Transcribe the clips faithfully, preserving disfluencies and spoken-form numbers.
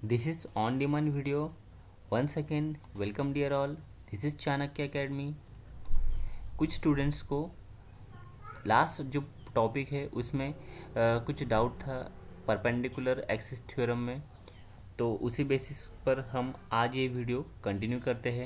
This is on demand video. Once again, welcome dear all. This is Chanakya academy. कुछ students को last जो topic है उसमें आ, कुछ डाउट था परपेंडिकुलर एक्सिस थ्योरम में, तो उसी बेसिस पर हम आज ये वीडियो कंटिन्यू करते हैं.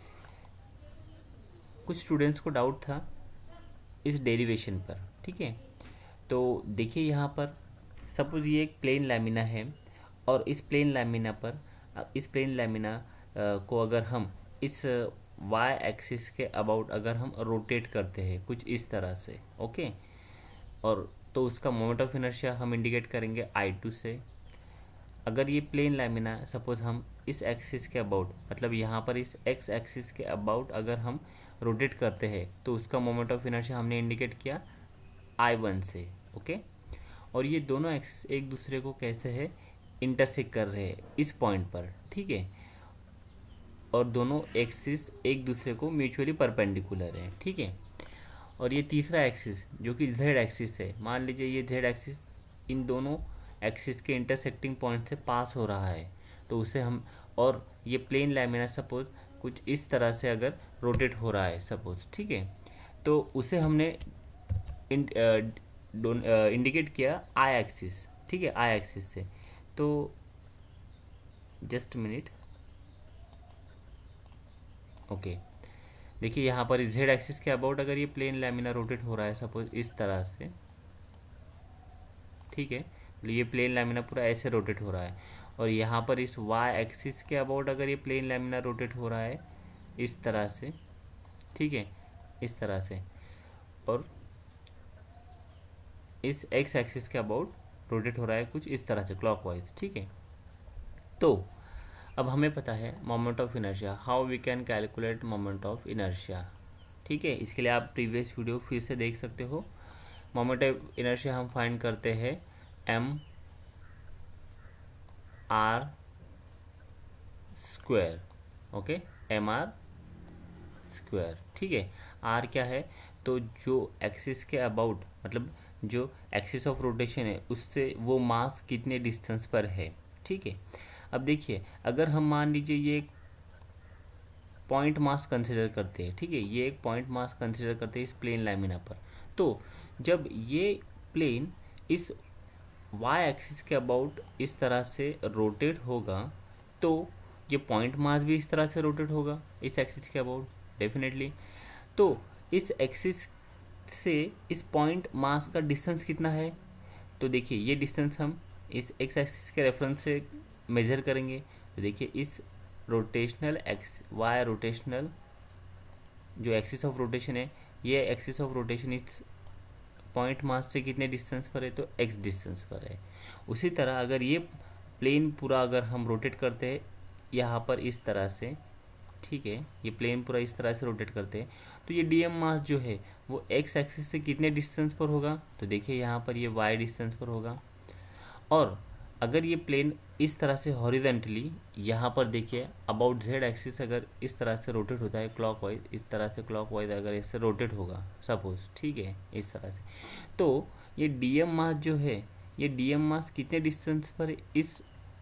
कुछ स्टूडेंट्स को डाउट था इस डेरिवेशन पर. ठीक है, तो देखिए यहाँ पर सपोज ये एक प्लेन लैमिना है और इस प्लेन लैमिना पर इस प्लेन लैमिना को अगर हम इस वाई एक्सिस के अबाउट अगर हम रोटेट करते हैं कुछ इस तरह से, ओके, और तो उसका मोमेंट ऑफ इनर्शिया हम इंडिकेट करेंगे आई टू से. अगर ये प्लेन लैमिना सपोज हम इस एक्सिस के अबाउट मतलब यहाँ पर इस एक्स एक्सिस के अबाउट अगर हम रोटेट करते हैं तो उसका मोमेंट ऑफ इनर्शिया हमने इंडिकेट किया आई वन से, ओके. और ये दोनों एक्सिस एक दूसरे को कैसे है इंटरसेक्ट कर रहे हैं इस पॉइंट पर. ठीक है, और दोनों एक्सिस एक दूसरे को म्यूचुअली परपेंडिकुलर है. ठीक है, और ये तीसरा एक्सिस जो कि जेड एक्सिस है, मान लीजिए ये जेड एक्सिस इन दोनों एक्सिस के इंटरसेक्टिंग पॉइंट से पास हो रहा है, तो उसे हम, और ये प्लेन लैमिना सपोज कुछ इस तरह से अगर रोटेट हो रहा है सपोज, ठीक है, तो उसे हमने इंडिकेट किया आई एक्सिस. ठीक है, आई एक्सिस से. तो जस्ट मिनट, ओके. देखिए यहाँ पर जेड एक्सिस के अबाउट अगर ये प्लेन लैमिना रोटेट हो रहा है सपोज इस तरह से, ठीक है, ये प्लेन लैमिना पूरा ऐसे रोटेट हो रहा है, और यहाँ पर इस वाई एक्सिस के अबाउट अगर ये प्लेन लैमिना रोटेट हो रहा है इस तरह से, ठीक है, इस तरह से, और इस एक्स एक्सिस के अबाउट रोटेट हो रहा है कुछ इस तरह से क्लॉकवाइज. ठीक है, तो अब हमें पता है moment of inertia, how we can calculate moment of inertia. ठीक है, इसके लिए आप प्रीवियस वीडियो फिर से देख सकते हो. मोमेंट ऑफ इनर्शिया हम फाइंड करते हैं M R square, okay, M R square. ठीक है, आर क्या है, तो जो एक्सिस के अबाउट मतलब जो एक्सिस ऑफ रोटेशन है उससे वो मास कितने डिस्टेंस पर है. ठीक है, अब देखिए अगर हम मान लीजिए ये एक पॉइंट मास कंसिडर करते हैं, ठीक है, ये एक पॉइंट मास कंसिडर करते हैं इस प्लेन लैमिना पर, तो जब ये प्लेन इस वाई एक्सिस के अबाउट इस तरह से रोटेट होगा तो ये पॉइंट मास भी इस तरह से रोटेट होगा इस एक्सिस के अबाउट डेफिनेटली. तो इस एक्सिस से इस पॉइंट मास का डिस्टेंस कितना है, तो देखिए ये डिस्टेंस हम इस एक्स एक्सिस के रेफरेंस से मेजर करेंगे. तो देखिए इस रोटेशनल एक्स वाई रोटेशनल जो एक्सिस ऑफ रोटेशन है, ये एक्सिस ऑफ रोटेशन इस पॉइंट मास से कितने डिस्टेंस पर है, तो एक्स डिस्टेंस पर है. उसी तरह अगर ये प्लेन पूरा अगर हम रोटेट करते हैं यहाँ पर इस तरह से, ठीक है, ये प्लेन पूरा इस तरह से रोटेट करते हैं, तो ये डी एम मास जो है वो एक्स एक्सिस से कितने डिस्टेंस पर होगा, तो देखिए यहाँ पर ये वाई डिस्टेंस पर होगा. और अगर ये प्लेन इस तरह से हॉरिजेंटली यहाँ पर देखिए अबाउट जेड एक्सिस अगर इस तरह से रोटेट होता है क्लॉकवाइज, इस तरह से क्लॉकवाइज अगर इससे रोटेट होगा सपोज, ठीक है, इस तरह से, तो ये डी एम मास जो है ये डी एम मास कितने डिस्टेंस पर इस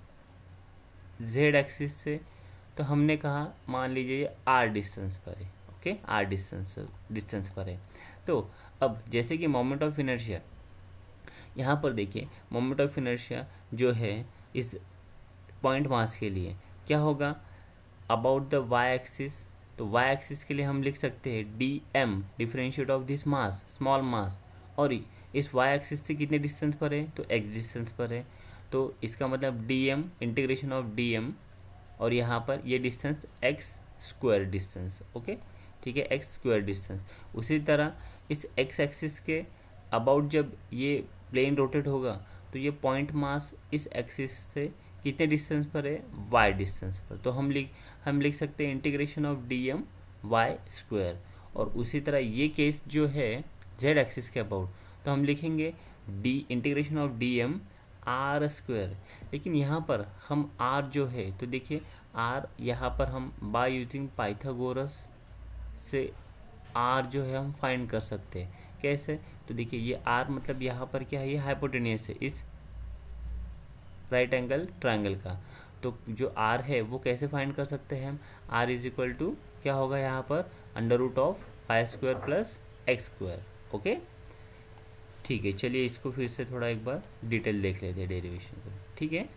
जेड एक्सिस से, तो हमने कहा मान लीजिए ये आर डिस्टेंस पर है, ओके, आर डिस्टेंस डिस्टेंस पर है. तो अब जैसे कि मोमेंट ऑफ इनर्शिया यहाँ पर देखिए, मोमेंट ऑफ इनर्शिया जो है इस पॉइंट मास के लिए क्या होगा अबाउट द वाई एक्सिस, तो वाई एक्सिस के लिए हम लिख सकते हैं D M differentiate of this mass small mass, और इस वाई एक्सिस से कितने डिस्टेंस पर है, तो एक्स डिस्टेंस पर है, तो इसका मतलब D M integration of D M, और यहाँ पर ये distance X square distance, okay, ठीक है, एक्स स्क्वायर डिस्टेंस. उसी तरह इस एक्स एक्सिस के अबाउट जब ये प्लेन रोटेट होगा तो ये पॉइंट मास इस एक्सिस से कितने डिस्टेंस पर है, वाई डिस्टेंस पर, तो हम लिख हम लिख सकते हैं integration of D M Y square. और उसी तरह ये केस जो है जेड एक्सिस के अबाउट, तो हम लिखेंगे D integration of D M R square. लेकिन यहाँ पर हम आर जो है, तो देखिए आर यहाँ पर हम बाय यूजिंग पाइथागोरस से आर जो है हम फाइंड कर सकते हैं. कैसे, तो देखिए ये आर मतलब यहाँ पर क्या है, ये हाइपोटेनियस है इस राइट एंगल ट्रायंगल का, तो जो आर है वो कैसे फाइंड कर सकते हैं हम, आर इज इक्वल टू क्या होगा यहाँ पर, under root of Y square plus X square. Okay ठीक है, चलिए इसको फिर से थोड़ा एक बार डिटेल देख लेते हैं डेरिवेशन को। ठीक है,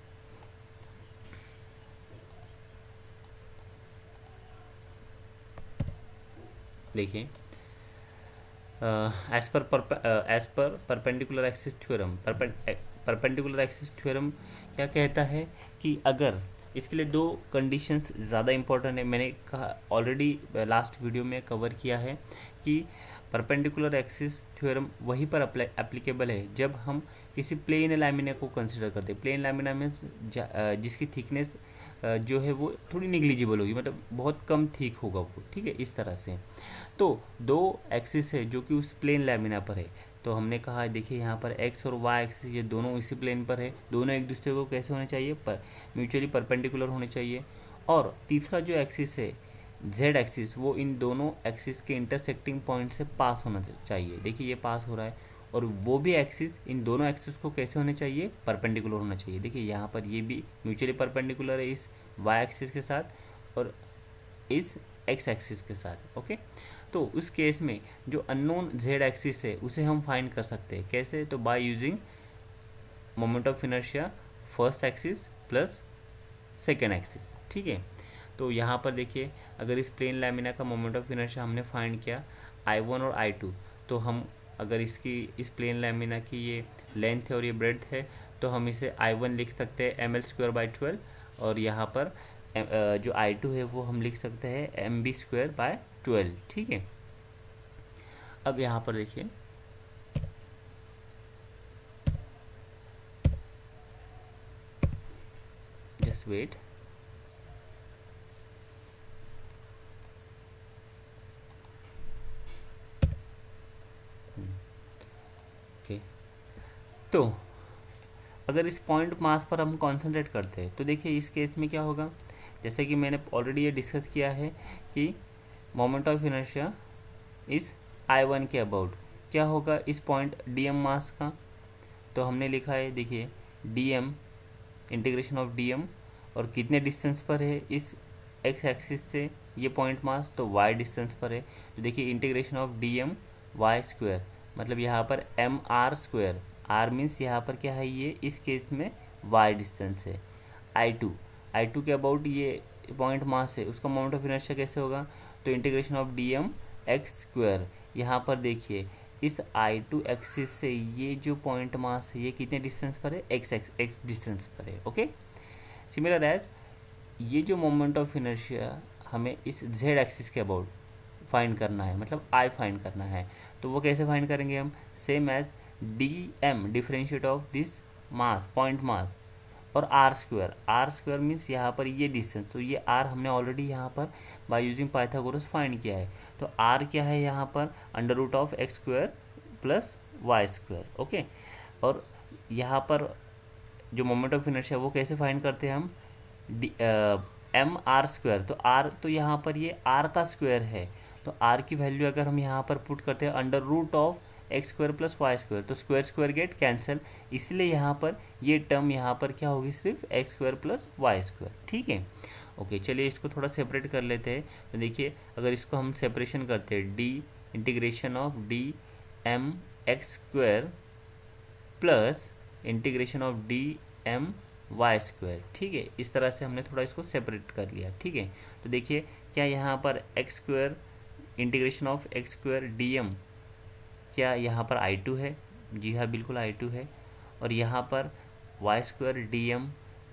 देखिए एज पर एज पर perpendicular axis theorem, perpendicular axis theorem क्या कहता है कि अगर इसके लिए दो कंडीशंस ज़्यादा इंपॉर्टेंट है, मैंने कहा ऑलरेडी लास्ट वीडियो में कवर किया है कि परपेंडिकुलर एक्सिस थ्योरम वहीं पर एप्लीकेबल है जब हम किसी प्लेन लैमिना को कंसिडर करते हैं। प्लेन लैमिना में जिसकी थिकनेस जो है वो थोड़ी निग्लिजिबल होगी, मतलब बहुत कम थिक होगा वो। ठीक है, इस तरह से तो दो एक्सिस है जो कि उस प्लेन लैमिना पर है। तो हमने कहा देखिए यहाँ पर एक्स और वाई एक्सिस ये दोनों इसी प्लेन पर है, दोनों एक दूसरे को कैसे होने चाहिए, पर म्यूचुअली परपेंडिकुलर होने चाहिए। और तीसरा जो एक्सिस है जेड एक्सिस, वो इन दोनों एक्सिस के इंटरसेक्टिंग पॉइंट से पास होना चाहिए। देखिए ये पास हो रहा है, और वो भी एक्सिस इन दोनों एक्सिस को कैसे होने चाहिए, परपेंडिकुलर होना चाहिए। देखिए यहाँ पर ये भी म्यूचुअली परपेंडिकुलर है इस वाई एक्सिस के साथ और इस एक्स एक्सिस के साथ। ओके, तो उस केस में जो अननोन जेड एक्सिस है उसे हम फाइंड कर सकते हैं कैसे, तो by using moment of inertia first axis plus second axis. ठीक है, तो यहाँ पर देखिए अगर इस प्लेन लैमिना का मोमेंट ऑफ इनर्शिया हमने फाइंड किया आई वन और आई टू, तो हम अगर इसकी इस प्लेन लैमिना की ये लेंथ है और ये ब्रेड्थ है, तो हम इसे आई वन लिख सकते हैं M L square by twelve, और यहाँ पर जो आई टू है वो हम लिख सकते हैं M B square by twelve. ठीक है, अब यहाँ पर देखिए जस्ट वेट, ओके तो अगर इस पॉइंट मास पर हम कंसंट्रेट करते हैं तो देखिए इस केस में क्या होगा, जैसे कि मैंने ऑलरेडी ये डिस्कस किया है कि मोमेंट ऑफ इनर्शिया इस आई वन के अबाउट क्या होगा इस पॉइंट डी एम मास का, तो हमने लिखा है देखिए D M integration of D M, और कितने डिस्टेंस पर है इस एक्स एक्सिस से ये पॉइंट मास, तो वाई डिस्टेंस पर है। तो देखिए integration of D M Y square, मतलब यहाँ पर M R square, R means यहाँ पर क्या है ये इस केस में वाई डिस्टेंस है। आई टू आई टू के अबाउट ये पॉइंट मास है, उसका मोमेंट ऑफ इनर्शिया कैसे होगा, तो integration of D M X square, यहाँ पर देखिए इस आई टू एक्सिस से ये जो पॉइंट मास है ये कितने डिस्टेंस पर है, एक्स एक्स एक्स डिस्टेंस पर है। ओके, सिमिलर एज ये जो मोमेंट ऑफ इनर्शिया हमें इस जेड एक्सिस के अबाउट फाइंड करना है, मतलब आई फाइंड करना है, तो वो कैसे फाइंड करेंगे हम, same as D M differentiate of this mass point mass और R square, R square means यहाँ पर ये डिस्टेंस, तो ये आर हमने ऑलरेडी यहाँ पर बाय यूजिंग पाइथागोरस फाइंड किया है। तो आर क्या है यहाँ पर under root of X square plus Y square. Okay, और यहाँ पर जो मोमेंट ऑफ इनर्शिया वो कैसे फाइंड करते हैं हम, डी एम आर स्क्वायर, तो आर तो यहाँ पर ये आर का स्क्वायर है, तो आर की वैल्यू अगर हम यहाँ पर पुट करते हैं under root of X square plus Y square, तो स्क्वायर स्क्वायर गेट कैंसिल, इसलिए यहाँ पर ये टर्म यहाँ पर क्या होगी, सिर्फ X square plus Y square. ठीक है, ओके चलिए इसको थोड़ा सेपरेट कर लेते हैं। तो देखिए अगर इसको हम सेपरेशन करते हैं D integration of D M X square plus integration of D M Y square. ठीक है, इस तरह से हमने थोड़ा इसको सेपरेट कर लिया। ठीक है, तो देखिए क्या यहाँ पर X square integration of X square D M, क्या यहाँ पर आई टू है, जी हाँ बिल्कुल आई टू है, और यहाँ पर वाई स्क्वायर डी एम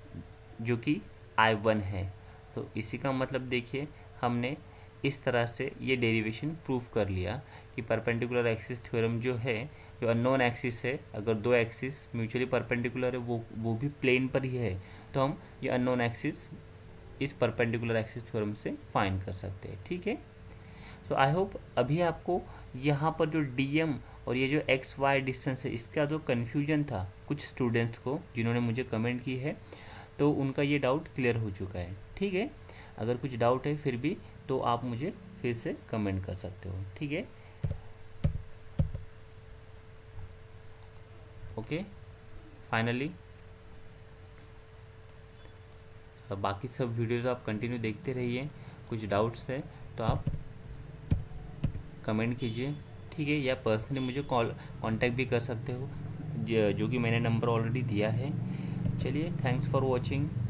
जो कि आई वन है। तो इसी का मतलब देखिए हमने इस तरह से ये डेरिवेशन प्रूफ कर लिया कि परपेंडिकुलर एक्सिस थ्योरम जो है, जो अननोन एक्सिस है, अगर दो एक्सिस म्यूचुअली परपेंडिकुलर है वो वो भी प्लेन पर ही है, तो हम ये अननोन एक्सिस इस परपेंडिकुलर एक्सिस थ्योरम से फाइंड कर सकते हैं। ठीक है, सो आई होप अभी आपको यहाँ पर जो डी एम और ये जो एक्स वाई डिस्टेंस है इसका जो कन्फ्यूजन था कुछ स्टूडेंट्स को जिन्होंने मुझे कमेंट की है, तो उनका ये डाउट क्लियर हो चुका है। ठीक है, अगर कुछ डाउट है फिर भी तो आप मुझे फिर से कमेंट कर सकते हो। ठीक है, ओके फाइनली बाकी सब वीडियोज़ आप कंटिन्यू देखते रहिए। कुछ डाउट्स है तो आप कमेंट कीजिए, ठीक है, या पर्सनली मुझे कॉल कांटेक्ट भी कर सकते हो, जो कि मैंने नंबर ऑलरेडी दिया है। चलिए, थैंक्स फॉर वॉचिंग।